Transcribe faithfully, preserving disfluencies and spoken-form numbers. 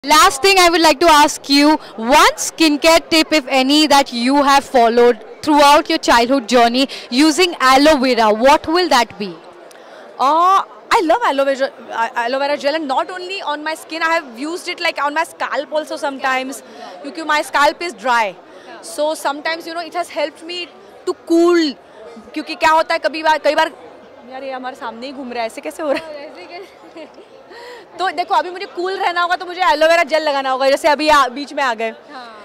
Last thing I would like to ask you, one skincare tip, if any, that you have followed throughout your childhood journey using aloe vera, what will that be? Uh, I love aloe vera, uh, aloe vera gel, and not only on my skin. I have used it like on my scalp also sometimes, because my scalp is dry. So sometimes you know it has helped me to cool. क्योंकि क्या होता है कभी बार कई बार यार ये हमारे सामने ही घूम रहा है, ऐसे कैसे हो रहा है? तो देखो अभी मुझे कूल रहना होगा तो मुझे एलोवेरा जेल लगाना होगा, जैसे अभी आ, बीच में आ गए.